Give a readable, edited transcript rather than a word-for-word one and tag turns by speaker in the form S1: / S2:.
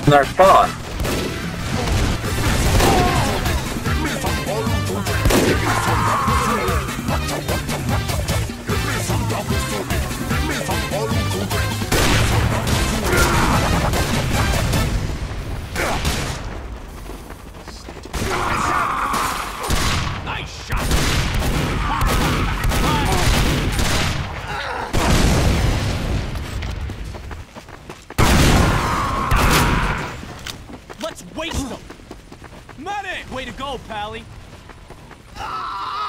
S1: in our spawn.
S2: Nice shot. Let's waste them. Medic! Way to go, Pally.